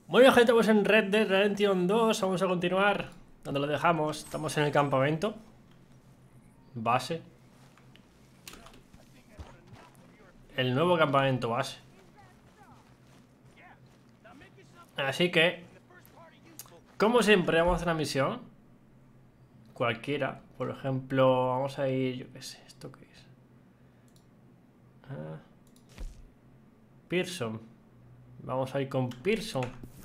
Muy bien, gente, pues en Red Dead Redemption 2 vamos a continuar donde lo dejamos. Estamos en el campamento base. El nuevo campamento base. Así que, como siempre, vamos a hacer una misión cualquiera. Por ejemplo, vamos a ir, yo qué sé, ¿esto qué es? Pearson. Vamos a ir con Pearson.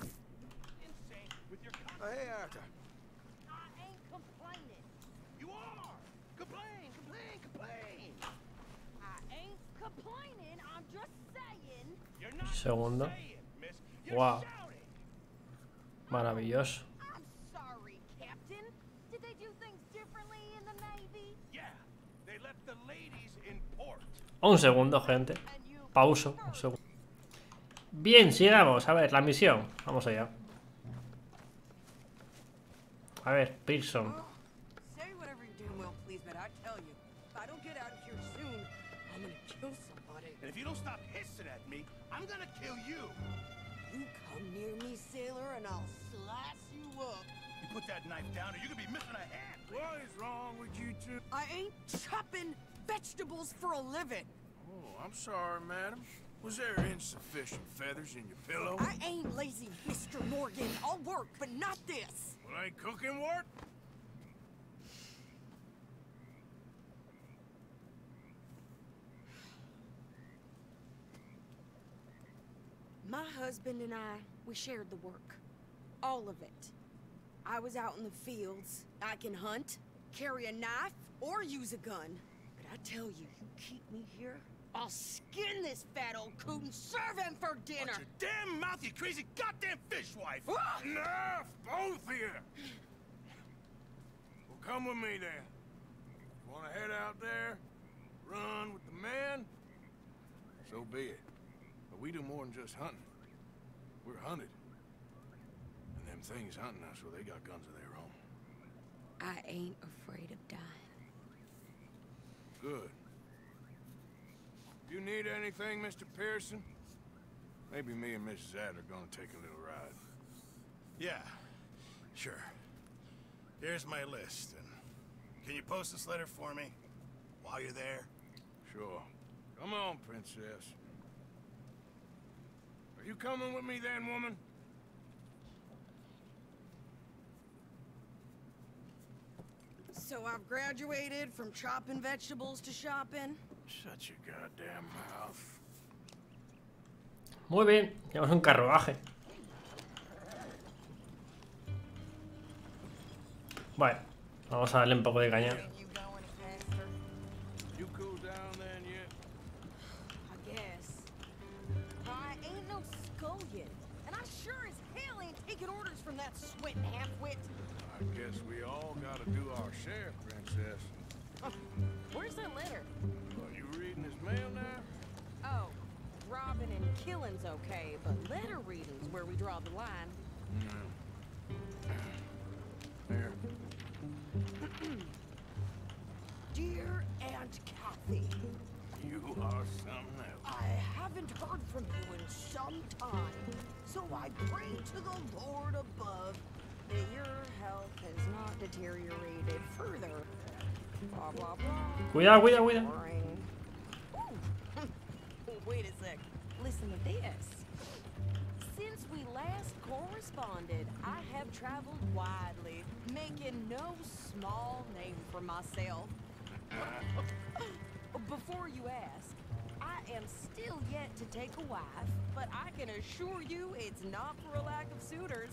Hey, Arthur. I ain't complaining. You are! Complain, complain, complain! I ain't complaining. I'm just saying. You're not Segundo. saying, miss. You're Wow. shouting. Maravilloso. I'm sorry, Captain. Did they do things differently in the Navy? Yeah, they left the ladies in port. Un segundo, gente. And you Pauso. Un segundo. Bien, sigamos. A ver, la misión. Vamos allá. A ver, Pearson. Say whatever you do, Will, please, but I tell you, if I don't get out of here soon, I'm gonna kill somebody. And if you don't stop hissing at me, I'm gonna kill you. You come near me, sailor, and I'll slice you up. You put that knife down or you're gonna be missing a hand. What is wrong with you two? I ain't chopping vegetables for a living. Oh, I'm sorry, madam. Was there insufficient feathers in your pillow? I ain't lazy, Mr. Morgan. I'll work, but not this. Well, ain't cooking work? My husband and I, we shared the work. All of it. I was out in the fields. I can hunt, carry a knife, or use a gun. But I tell you, you keep me here, I'll skin this fat old coot and serve him for dinner. Watch your damn mouth, you crazy goddamn fishwife! Ah! Enough, both of you! Well, come with me then. Want to head out there, run with the men? So be it. But we do more than just hunting. We're hunted. And them things hunting us, well, they got guns of their own. I ain't afraid of dying. Good. You need anything, Mr. Pearson? Maybe me and Mrs. Adler are gonna take a little ride. Yeah, sure. Here's my list, and can you post this letter for me while you're there? Sure. Come on, princess. Are you coming with me then, woman? So I've graduated from chopping vegetables to shopping. Shut your goddamn mouth. Muy bien. Tenemos un carruaje. Vale. Vamos a darle un poco de caña. You going faster? You cool down then yet? I guess. I ain't no scullion, and I sure as hell ain't taking orders from that sweating half-wit. I guess we all gotta do our share, princess. Where's that letter? Are you reading his mail now? Oh, robbing and killing's okay, but letter reading's where we draw the line. Here. Dear Aunt Kathy, You are something else. I haven't heard from you in some time, so I pray to the Lord above that your health has not deteriorated further. Blah, blah, blah. Cuidado, cuidado, cuidado. Boring. Ooh. Wait a sec. Listen to this. Since we last corresponded, I have traveled widely, making no small name for myself. Before you ask, I am still yet to take a wife, but I can assure you it's not for a lack of suitors.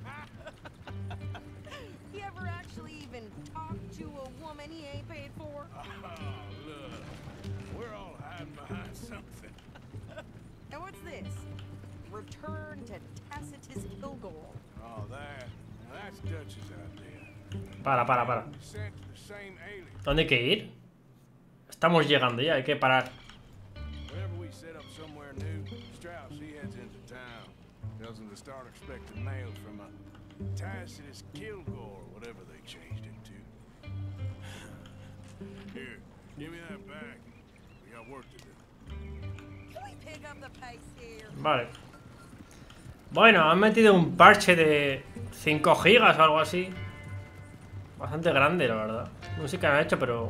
You ever actually even talk to a woman he ain't paid for? Oh, look. We're all hiding behind something. And what's this? Return to Tacitus Kilgore. Oh, that. Now that's Dutch's idea. Para. We sent to the same alien. ¿Dónde hay que ir? Estamos llegando ya, hay que parar. Whenever we set up somewhere new, Strauss, he heads into town. Tells them to start expecting mail from a Tacitus Kilgore, whatever they changed it to. Here, give me that back. We got work to do. Can we pick up the pace here? Vale. Bueno, han metido un parche de 5 gigas o algo así. Bastante grande, la verdad. No sé qué han hecho, pero...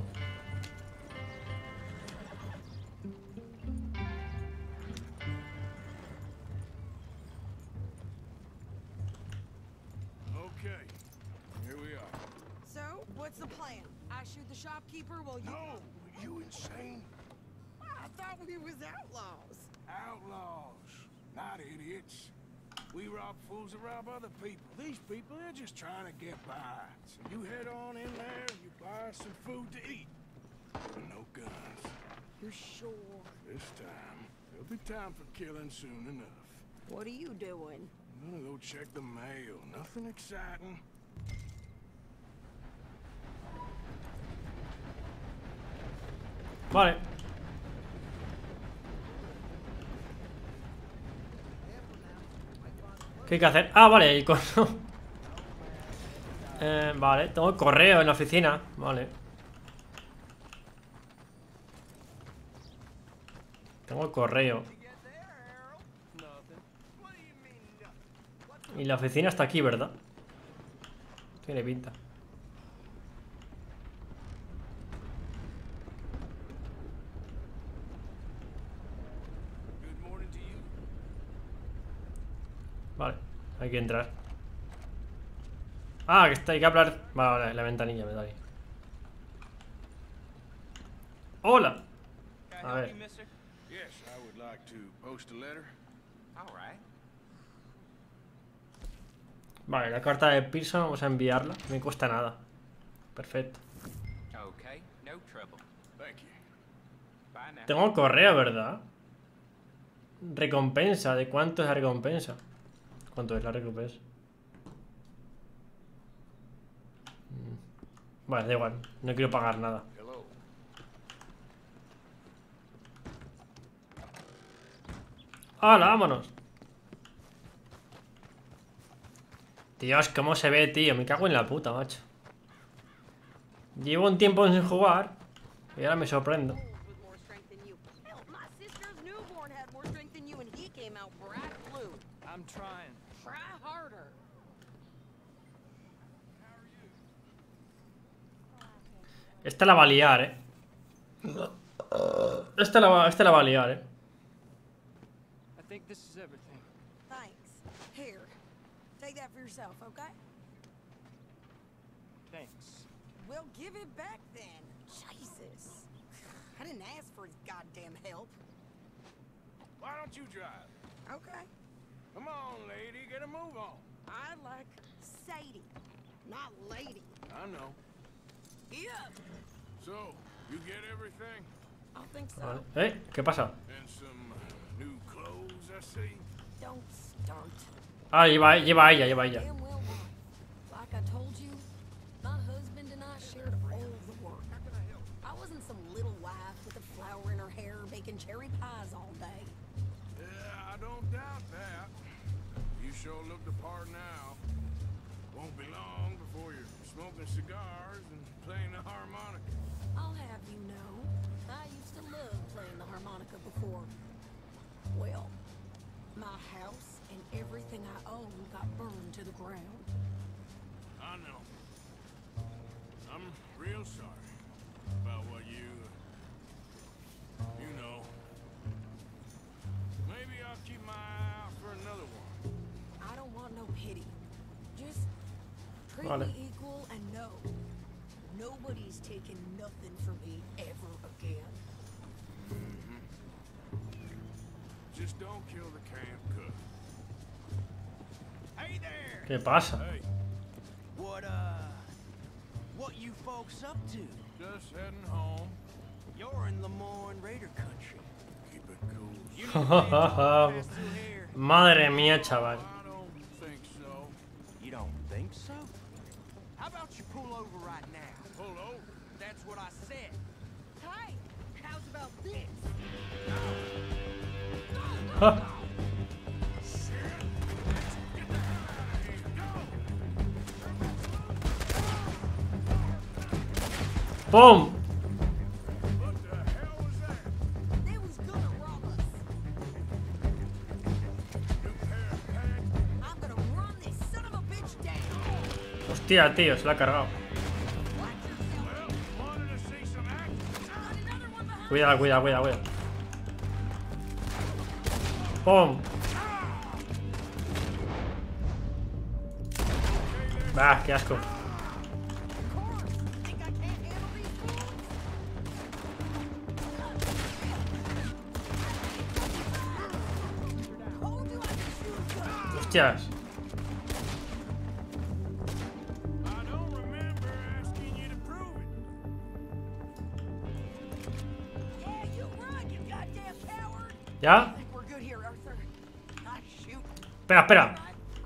Okay, here we are. So, what's the plan? I shoot the shopkeeper while you... No, you insane? I thought we was outlaws. Outlaws, not idiots. We rob fools that rob other people. These people, they're just trying to get by. So you head on in there and you buy some food to eat. No guns. You're sure? This time, there'll be time for killing soon enough. What are you doing? I'm gonna go check the mail. Nothing exciting. Vale. ¿Qué hay que hacer? Ah, vale, el correo. Vale, tengo el correo en la oficina. Vale. Tengo el correo. Y la oficina está aquí, ¿verdad? Tiene pinta. Good morning to you. Vale, hay que entrar. Ah, que está, hay que hablar. Vale, la ventanilla me da ahí. Hola. A ver. Yes, I would like to post a letter. All right. Vale, la carta de Pearson, vamos a enviarla. No me cuesta nada. Perfecto. Okay, no trouble. Thank you. Bye now. Tengo el correo, ¿verdad? Recompensa. ¿De cuánto es la recompensa? ¿Cuánto es la recompensa? Vale, da igual. No quiero pagar nada. Hello. ¡Hala, vámonos! Dios, cómo se ve, tío. Me cago en la puta, macho. Llevo un tiempo sin jugar y ahora me sorprendo. With more strength than you. Hell, my sister's newborn had more strength than you, and he came out bright blue. I'm trying. Try harder. Esta la va a liar, Esta la va a liar, I think this is everything. Thanks. Here, take that for yourself, okay? Thanks. Well, give it back then. Jesus. I didn't ask for his goddamn help. Why don't you drive? Okay. Come on, lady, get a move on. I like Sadie, not lady. I know. Yeah, So, you get everything? I think so. Vale. ¿Qué pasa? And some new clothes, I see. Don't start. Ah, lleva ella. Damn well right. Like I told you, my husband and I shared all the work. I wasn't some little wife with a flower in her hair baking cherry pies all day. Yeah, I don't doubt that. You sure look the part now. Won't be long before you're smoking cigars and playing the harmonica. I'll have you know, I used to love playing the harmonica before. Well, my house and everything I own got burned to the ground. I know. I'm real sorry about what you know. Maybe I'll keep my eye out for another one. I don't want no pity. Just treat Vale. me equal and know nobody's taking nothing from me ever again. Just don't kill the camp cook. Hey there! ¿Qué pasa? Hey, What you folks up to? just heading home. You're in Lemoyne Raider country. Keep it cool. You need to pay attention pass through here. Madre mía, chaval. I don't think so. You don't think so? How about you pull over right now? Pull over. That's what I said. Hey, how's about this? ¡Pum! What the hell was that? They was gonna rob us. New pair of pants? Hostia, tío, se la ha cargado. Cuidado, cuidado, cuidado, cuidado. ¡Pum! Bah, qué asco. Hostias. ¿Ya? Espera, espera.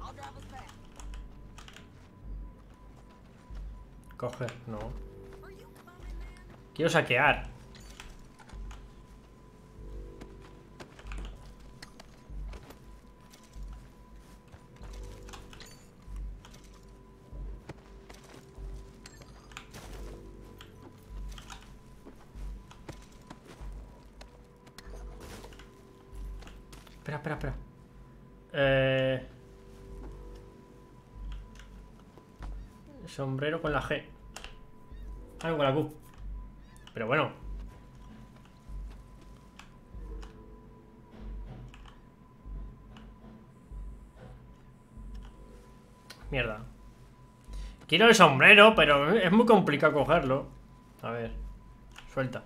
Coger, no. Quiero saquear. Espera, espera, espera. Sombrero con la G. Ah, con la Q. Pero bueno. Mierda. Quiero el sombrero, pero es muy complicado cogerlo. A ver. Suelta.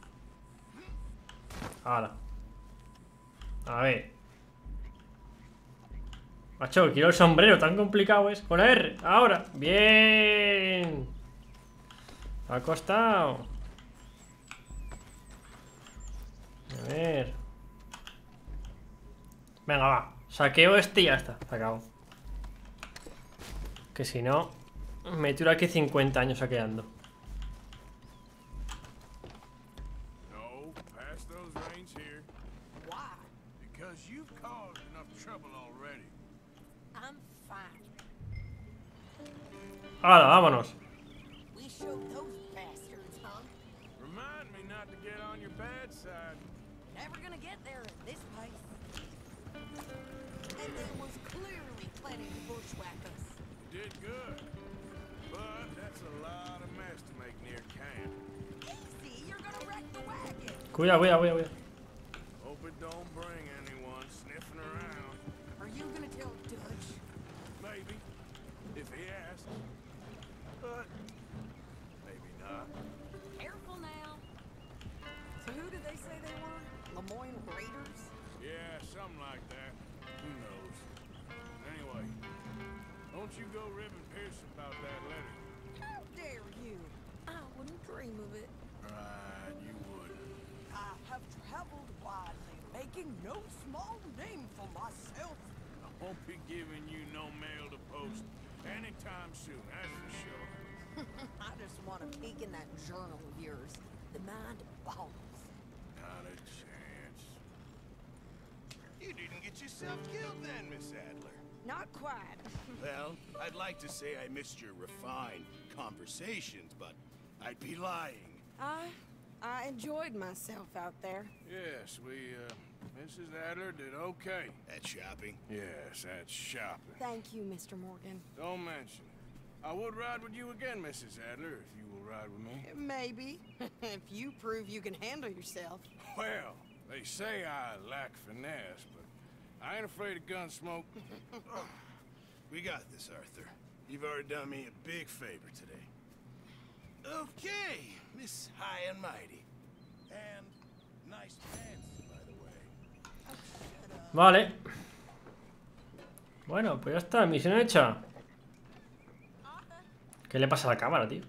Ahora. A ver. Macho, quiero el sombrero, tan complicado es. Con la R, ahora. Bien. Ha costado. A ver. Venga, va. Saqueo este y ya está. Se acabó. Que si no, me tiro aquí 50 años saqueando. No, pass those reins here. Why? Because you've caused enough trouble already. I'm fine. Ahora, vámonos. We showed those bastards, huh? Remind me not to get on your bad side. Never gonna get there in this place. And there was clearly plenty to bushwhack us. You did good. But that's a lot of mess to make near camp. Easy, you're gonna wreck the wagon. Cuidado, cuidado, cuidado, cuidado. Hope it don't bring anyone sniffing around. Are you gonna tell Dutch? Maybe. If he asks. But maybe not. Careful now. So who did they say they were? Lemoyne Raiders? Yeah, something like that. Who knows? Anyway, don't you go ribbing Pierce about that letter. How dare you? I wouldn't dream of it. Right, you would. I have traveled widely, making no small name for myself. I won't be giving you no mail to post anytime soon, that's for sure. I just want to peek in that journal of yours. The mind boggles. Not a chance. You didn't get yourself killed then, Miss Adler. Not quite. Well, I'd like to say I missed your refined conversations, but I'd be lying. I enjoyed myself out there. Yes, Mrs. Adler did okay. At shopping? Yes, that's shopping. Thank you, Mr. Morgan. Don't mention it. I would ride with you again, Mrs. Adler, if you will ride with me. Maybe. If you prove you can handle yourself. Well, they say I lack finesse, but I ain't afraid of gun smoke. We got this, Arthur. You've already done me a big favor today. Okay, Miss High and Mighty. And nice pants, by the way. Vale. Bueno, pues ya está, misión hecha. ¿Qué le pasa a la cámara, tío?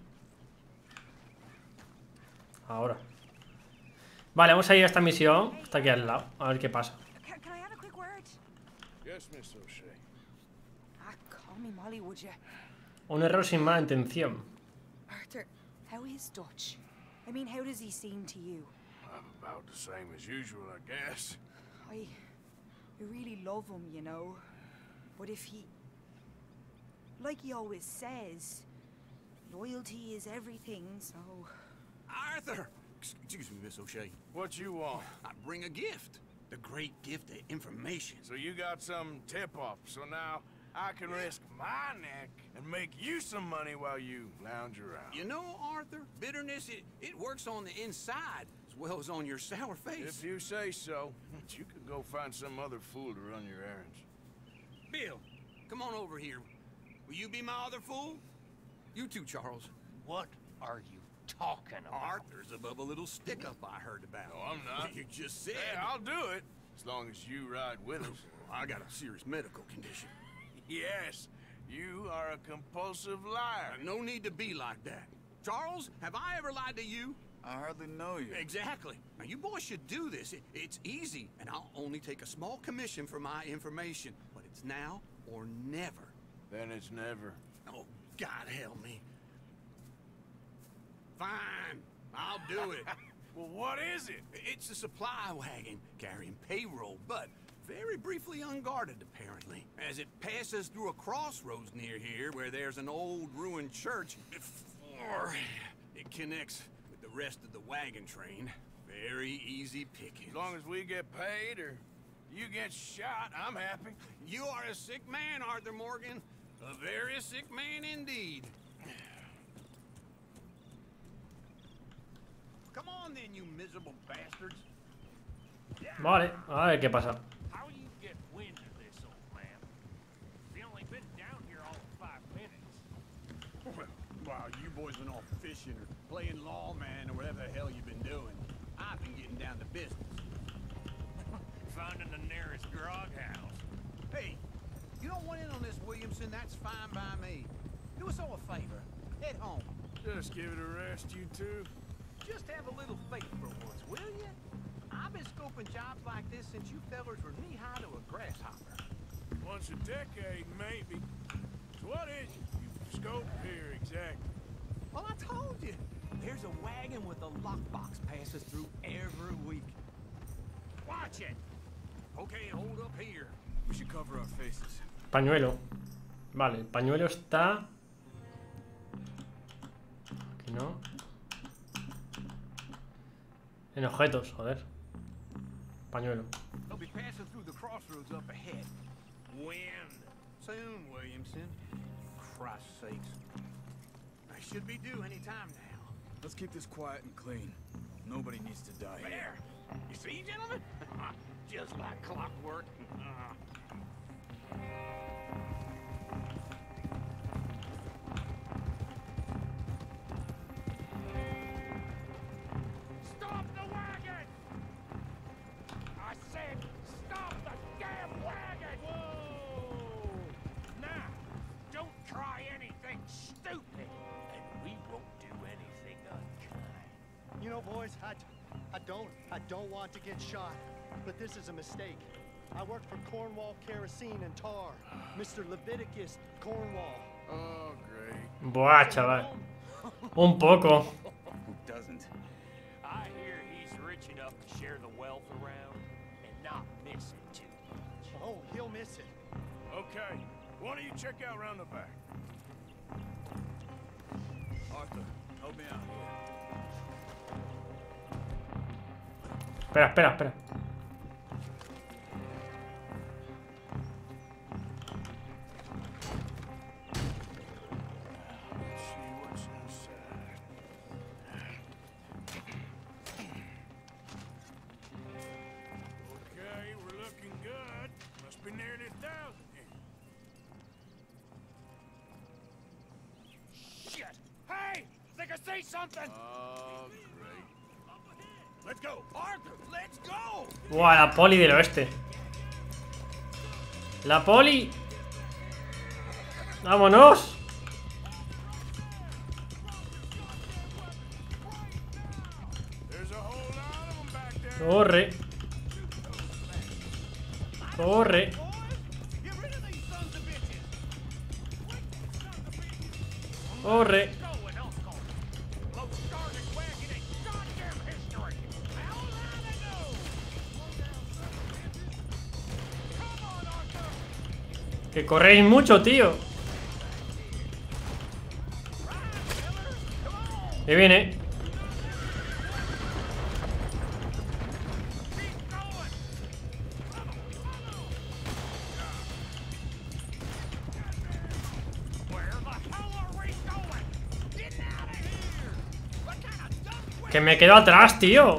Ahora. Vale, vamos a ir a esta misión. Está aquí al lado, a ver qué pasa. Can I have a quick word? Yes, Miss O'Shea. Call me Molly, would you? Un error sin mala intención. Arthur, how is Dutch? I mean, how does he seem to you? I'm about the same as usual, I guess. I really love him, you know. But if he... Like he always says, loyalty is everything, so... Arthur! Excuse me, Miss O'Shea. What you want? I bring a gift. The great gift of information. So you got some tip-off, so now I can risk my neck and make you some money while you lounge around. You know, Arthur, bitterness, it works on the inside as well as on your sour face. If you say so, but you could go find some other fool to run your errands. Bill, come on over here. Will you be my other fool? You too, Charles. What are you talking about? Arthur's above a little stick-up I heard about. No, I'm not. You just said. Hey, I'll do it, as long as you ride with us. I got a serious medical condition. Yes, you are a compulsive liar. No need to be like that. Charles, have I ever lied to you? I hardly know you. Exactly. Now, you boys should do this. It's easy, and I'll only take a small commission for my information. But it's now or never. Then it's never. Oh, God help me. Fine, I'll do it. Well, what is it? It's a supply wagon carrying payroll, but very briefly unguarded, apparently. As it passes through a crossroads near here where there's an old ruined church before it connects with the rest of the wagon train. Very easy pickings. As long as we get paid or you get shot, I'm happy. You are a sick man, Arthur Morgan. A very sick man indeed. Come on then, you miserable bastards. Vale, a ver qué pasa. How you get wind of this, old man? We only been down here all of 5 minutes. Well, while you boys been off fishing or playing lawman or whatever the hell you've been doing, I've been getting down to business. Finding the nearest grog house. Hey, you don't want in on this, Williamson, that's fine by me. Do us all a favor. Head home. Just give it a rest, you two. Just have a little faith for once, will you? I've been scoping jobs like this since you fellers were knee-high to a grasshopper. Once a decade, maybe. So what is it you scope here exactly? Well, I told you. There's a wagon with a lockbox passes through every week. Watch it. Okay, hold up here. We should cover our faces. Pañuelo. Vale, el pañuelo está... Aquí no. En objetos, joder. Pañuelo. They'll be passing through the crossroads up ahead. When? Soon, Williamson. Christ's sakes. I should be due any time now. Let's keep this quiet and clean. Nobody needs to die here. There. You see, gentlemen? Just like clockwork. Stop the wagon! I said, stop the damn wagon! Whoa! Now, don't try anything stupid, and we won't do anything unkind. You know, boys, I don't want to get shot, but this is a mistake. I work for Cornwall Kerosene and Tar, Mr. Leviticus Cornwall. Oh, great. Buah, chaval. Un poco. Who doesn't? I hear he's rich enough to share the wealth around and not miss it too much. Oh, he'll miss it. Okay, why don't you check out round the back? Arthur, help me out here. Espera, espera, espera. Let's see what's inside. Okay, we're looking good. Must be nearly 1,000 here. Shit! Hey! Think I see something! Oh, great. Let's go. Arthur, let's go! Buah, la poli del oeste. La poli. ¡Vámonos! There's a whole lot of them back there. Corre. Corre. Get rid of these sons of bitches! Corre. Going, Uncle! Most started wagon in goddamn history! How loud I know! Come on, Arthur! Que corréis mucho, tío. Que viene. Keep going! Que me quedo atrás, tío.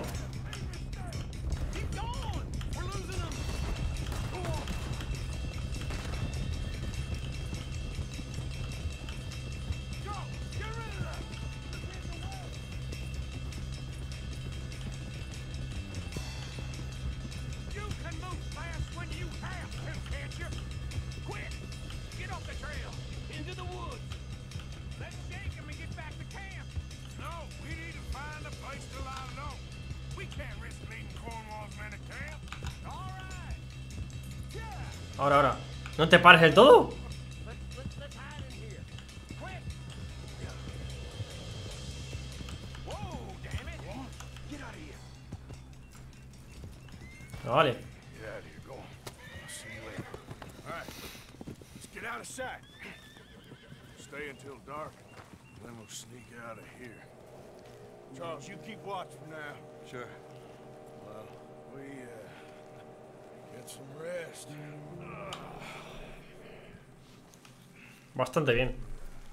Ahora. ¿No te pares del todo? Vale. Stay until dark, then we'll sneak out of here. Charles, you keep watch for now. Sure. Well, we get some rest. Bastante bien.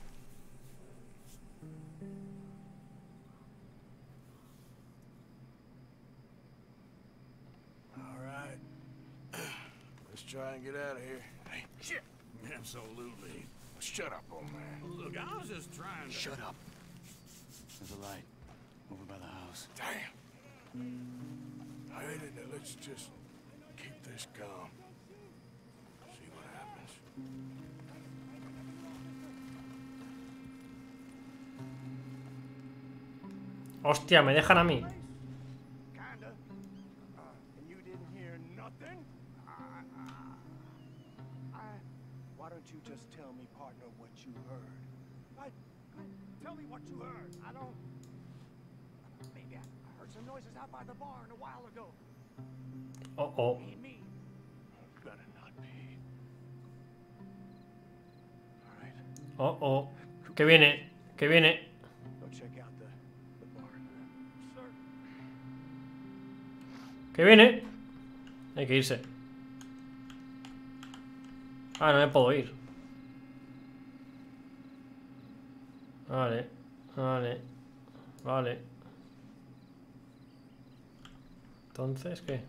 All right. Let's try and get out of here. Hey, shit. Absolutely. Shut up, old man. Look, I was just trying to... Shut up. There's a light over by the house. Damn. I hate it. Let's just keep this calm. See what happens. Hostia, me dejan a mí. Kinda. And you didn't hear nothing? Why don't you just tell me, partner, what you heard? Tell me what you heard. I don't... Maybe I heard some noises out by the barn a while ago. Oh. Ain't me. Better not be. All right. Oh. Que viene. Que viene. Go check out the barn. Sir. Que viene. Hay que irse. Ah, no me puedo ir. Vale. Entonces, ¿qué?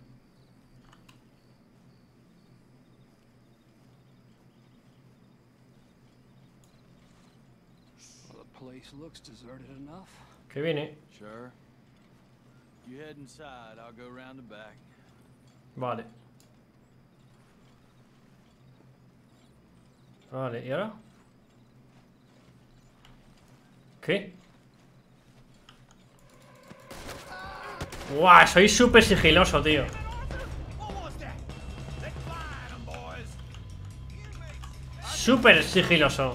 Well, the place looks deserted enough. Que viene. Sure. You head inside, I'll go around the back. Vale. Vale, ¿y ahora? ¿Qué? ¡Guau! Soy súper sigiloso, tío. Súper sigiloso.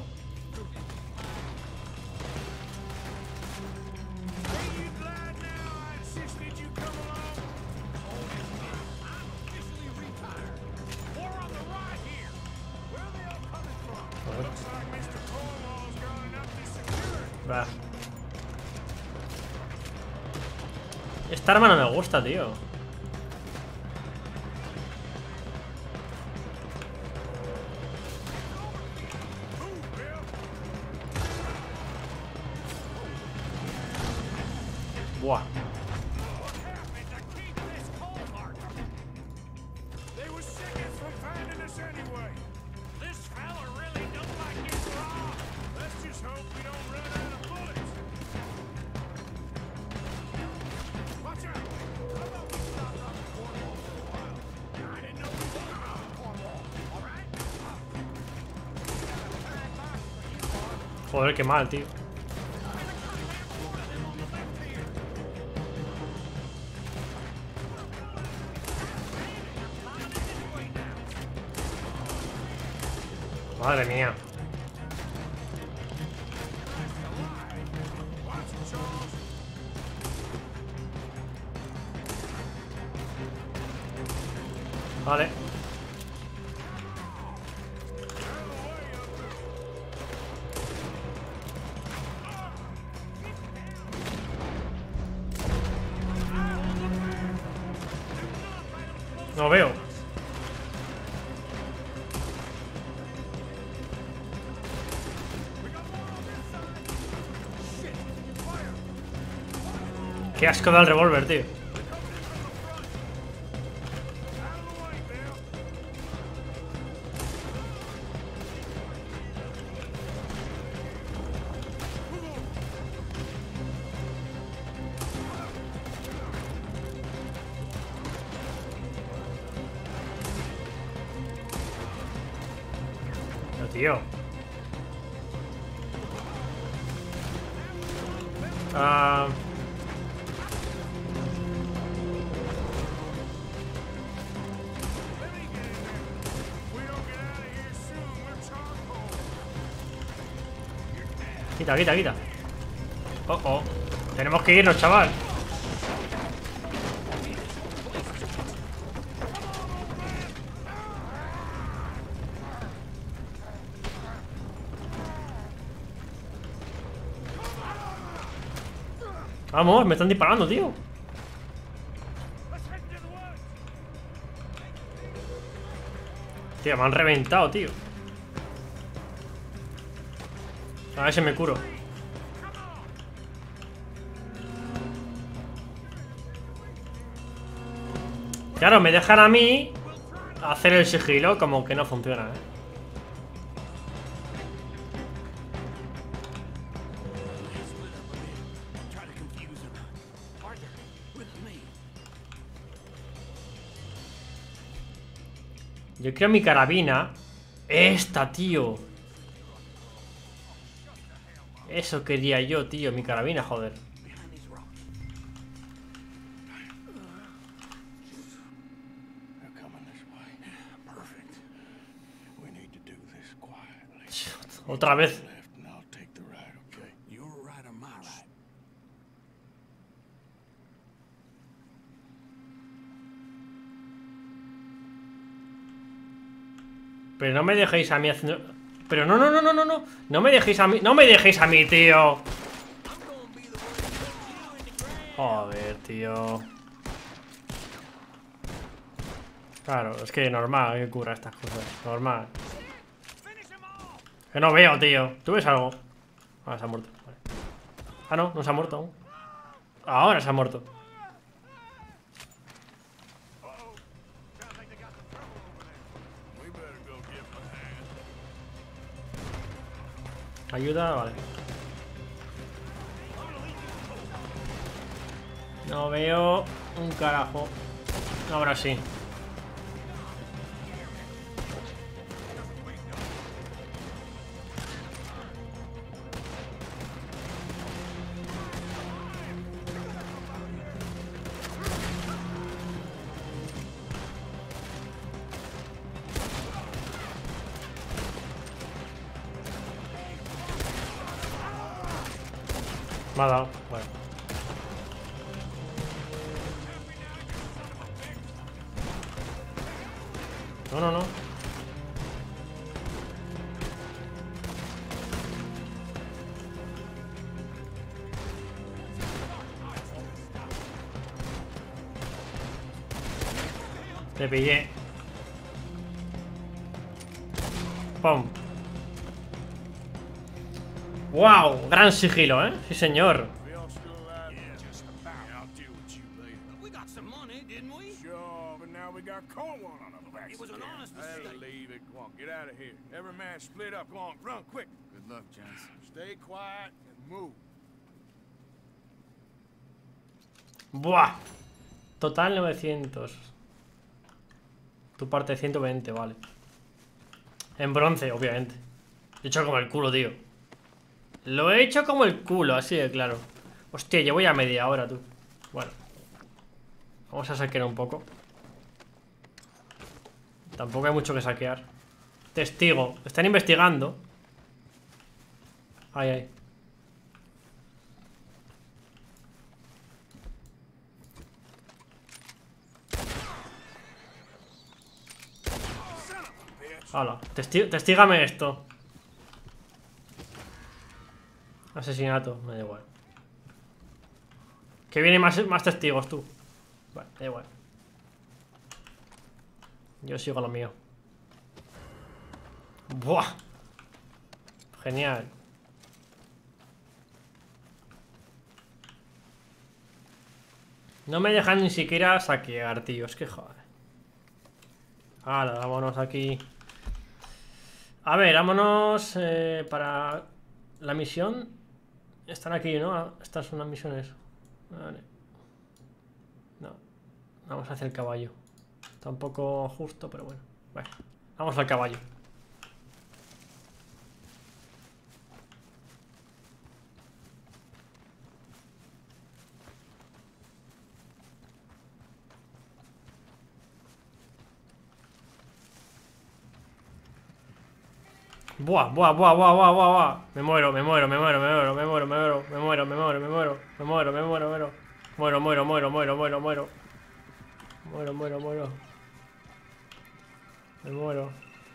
Va. Esta arma no me gusta, tío. Buah. Joder, qué mal, tío. Madre mía. Vale. No veo. Qué asco da el revólver, tío. No, tío. Quita, quita, quita. Oh, oh. Tenemos que irnos, chaval. Vamos, me están disparando, tío. Tío, me han reventado, tío. A ver si me curo. Claro, me dejan a mí hacer el sigilo, como que no funciona, ¿eh? Yo quiero mi carabina. Esta, tío. Eso quería yo, tío. Mi carabina, joder. Otra vez. Pero no me dejéis a mí haciendo... Pero no, no, no, no, no, no. No me dejéis a mí. No me dejéis a mí, tío. Joder, tío. Claro, es que normal que ocurra estas cosas. Normal. Que no veo, tío. ¿Tú ves algo? Ah, se ha muerto. Vale. Ah, no, no se ha muerto aún. Ahora se ha muerto. Ayuda, vale. No veo un carajo. Ahora sí. Me ha dado, bueno. No, no, no. Te pillé. Pum. ¡Wow! Gran sigilo, ¿eh? Sí, señor. Buah. Total 900. Tu parte 120, vale. En bronce, obviamente. He hecho como el culo, tío. Lo he hecho como el culo, así de claro. Hostia, llevo ya media hora, tú. Bueno. Vamos a saquear un poco. Tampoco hay mucho que saquear. Testigo. Están investigando. Ay, ay. Hala. Testígame esto. Asesinato, me da igual. Que vienen más testigos, tú. Vale, da igual. Yo sigo lo mío. Buah. Genial. No me dejan ni siquiera saquear, tío. Es que joder. Ahora, vámonos aquí. A ver, vámonos para la misión. Están aquí, ¿no? Estas son las misiones. Vale. No. Vamos hacia el caballo. Está un poco justo, pero bueno. Bueno, vamos al caballo. Buah, buah, buah, buah, buah, buah, buah. Me muero, me muero, me muero, me muero, me muero, me muero, me muero, me muero, me muero, me muero, me muero, muero. Muero, muero, muero, muero, muero, muero. Muero, muero, muero. Me muero.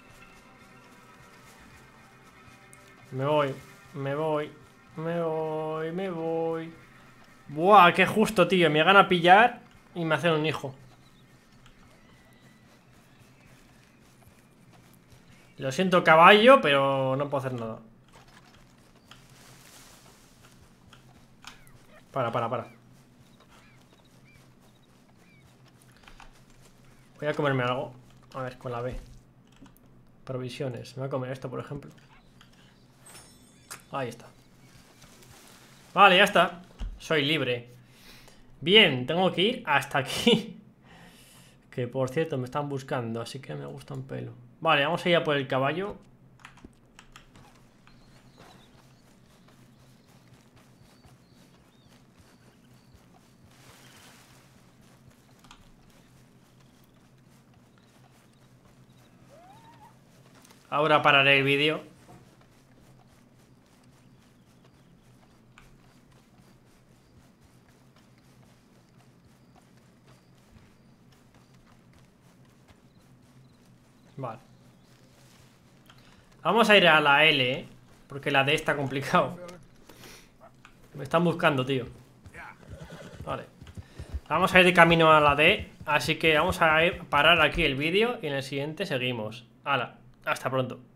Me voy, me voy, me voy, me voy. Buah, qué justo, tío. Me gana a pillar y me hacen un hijo. Lo siento, caballo, pero no puedo hacer nada. Para. Voy a comerme algo. A ver, con la B. Provisiones. Me voy a comer esto, por ejemplo. Ahí está. Vale, ya está. Soy libre. Bien, tengo que ir hasta aquí. Que por cierto me están buscando, así que me gusta un pelo. Vale, vamos a ir a por el caballo. Ahora pararé el vídeo. Vale. Vamos a ir a la L, porque la D está complicado. Me están buscando, tío. Vale. Vamos a ir de camino a la D. Así que vamos a parar aquí el vídeo y en el siguiente seguimos. Hala, hasta pronto.